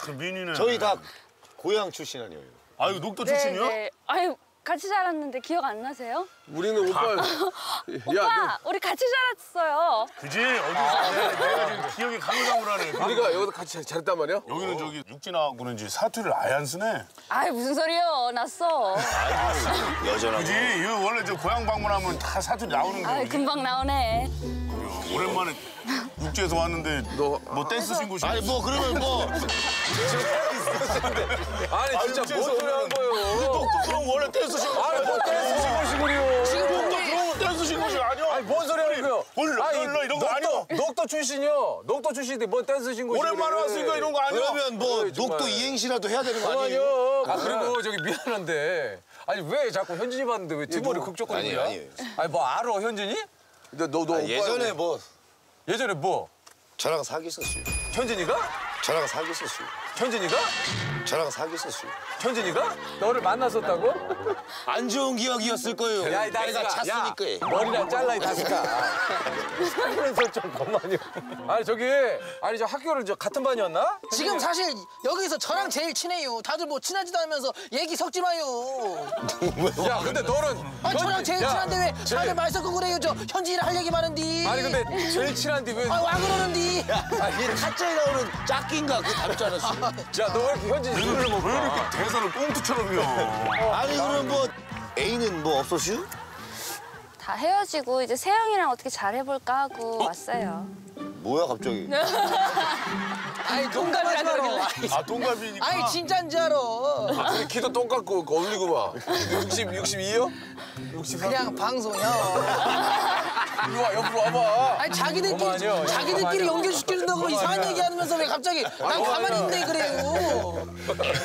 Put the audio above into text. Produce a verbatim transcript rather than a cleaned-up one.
그 민이네. 저희 다 고향 출신 아니에요? 아유 녹도 네, 출신이요? 네. 아유 같이 자랐는데 기억 안 나세요? 우리는 오빠. 오빠 야, 우리 같이 자랐어요. 그지? 어디서 내- 내가 지금 기억이 가물가물하네. 너, 우리가 여기서 같이 잘했단 말이야? 여기는 저기 육진하고는 이제 사투리를 아예 안 쓰네. 아이 무슨 소리요? 났어. 여전하고. 그지? 이거 원래 저 고향 방문하면 다 사투리 나오는 아이 거지. 금방 나오네. 오랜만에 육지에서 왔는데 너- 뭐 댄스 신고 아니 뭐 그러면 뭐 아니 진짜 뭔 소리 한 거예요? 그럼 원래 댄스 신고 아니 뭐 댄스 신고식이요? 지금 동네 그럼 댄스 신고식 아니야? 아니 뭔 소리 하는 거예요? 올라 올라 이런 거 아니야? 녹도 출신이요. 녹도 출신인데 뭔 댄스 신고식? 오랜만에 왔으니까 이런 거 아니야? 그러면 뭐 어이, 정말. 녹도 이행시라도 해야 되는 거 아니에요? 아니요. 아 그리고 저기 미안한데 아니 왜 자꾸 현진이 봤는데 왜 뒷머리 뭐- 극적거리는 아니에요, 거야? 아니에요. 아니 뭐 알아 현진이? 근데 너너 아, 예전에 뭐 예전에 뭐? 저랑 사귀었어요. 현진이가? 저랑 사귀었어요. 현진이가? 저랑 사귀었어요. 현진이가? 너를 만났었다고? 안 좋은 기억이었을 거예요. 야, 이 내가 다스가. 찼으니까. 야, 머리랑 잘라, 이 다스가. 그래서 좀 그만요. 아니, 저기, 아니, 저 학교를 저 같은 반이었나? 지금 사실 여기서 저랑 제일 친해요. 다들 뭐 친하지도 않으면서 얘기 섞지 마요. 야, 근데 너는. 아니 저랑 제일 야, 친한데 왜 제일- 다들 말 섞고 그래요. 저 현진이랑 할 얘기 많은데. 아니, 근데 제일 친한데 왜. 아, 와 그러는데. 얘 타짜에 나오는 짝끼인가 그거 닮지 않았어. 야, 너 왜 이렇게 현진이 술을 먹어? 왜 이렇게 대사를 꽁트처럼요? 아니 그럼 뭐 애인은 뭐 없었슈? 다 헤어지고 이제 세영이랑 어떻게 잘 해볼까 하고 왔어요. 뭐야 갑자기? 아니 동갑이라 그러길래. 아 동갑이니까. 아니 진짜인 줄 알아. 우리 키도 똑같고 어울리고 막. 육십, 육십이요? 육십삼? 그냥 방송이요. 이리 와, 옆으로 와봐. 아니 자기들끼리 그만요, 자기들끼리 그만요. 연결시켜준다고 이상한 그만요. 얘기하면서 왜 갑자기 난 가만히 있네 그래요.